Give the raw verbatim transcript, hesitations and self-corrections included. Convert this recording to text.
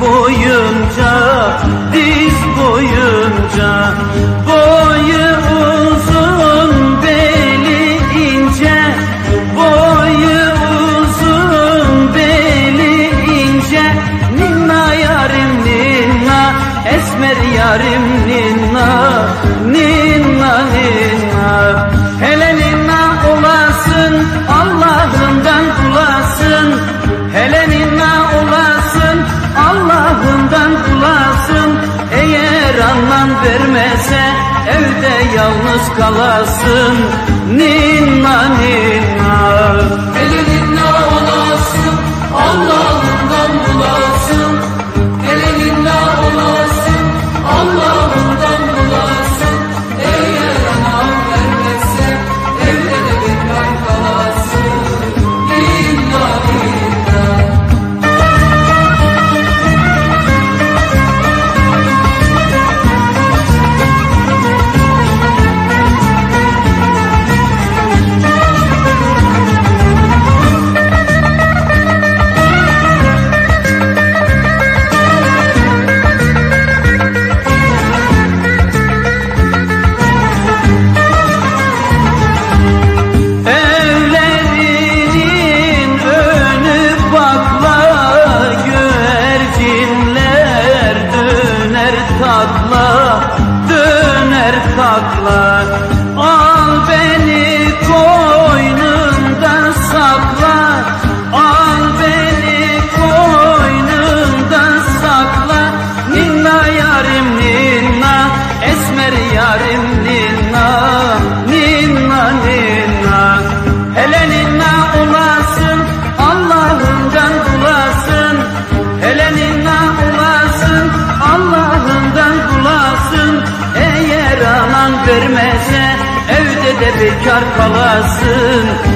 boyunca, diz boyunca. Boyu uzun, beli ince, boyu uzun, beli ince. Ninna yarim ninna, esmer yarim ninna, ninna ninna. Hele ninna olasın, Allah'ından bulasın. Hele ninna olasın, Allah'ından bulasın. Eğer anan vermese evde yalnız kalasın. Ninna ninna. Hele ninna olasın, Allah'ından bulasın. Hele ninna olasın, Allah'ından bulasın. Eğer anan vermezse evde de bekar kalasın. Ninna ninna. Döner takla, al beni koynunda sakla, al beni koynunda sakla. Ninna yarim ninna, esmer yarim ninna, ninna ninna. Hele ninna olasın, Allah'ından bulasın. Hele ninna olasın, Allah'ından bulasın. Eğer anan vermese evde de bekar kalasın.